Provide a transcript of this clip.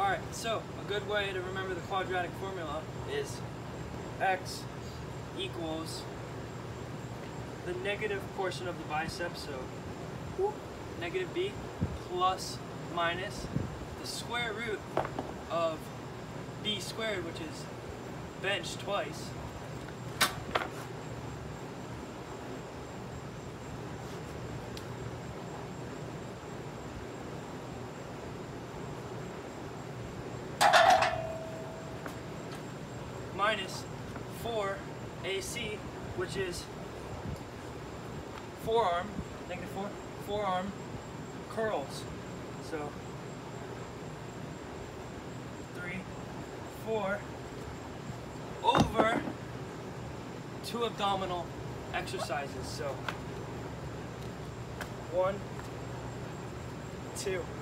Alright, so a good way to remember the quadratic formula is x equals the negative portion of the bicep, so negative b plus minus the square root of b squared, which is bench twice, minus 4ac, which is forearm, negative 4, forearm curls. So 3, 4 over 2 abdominal exercises. So 1, 2.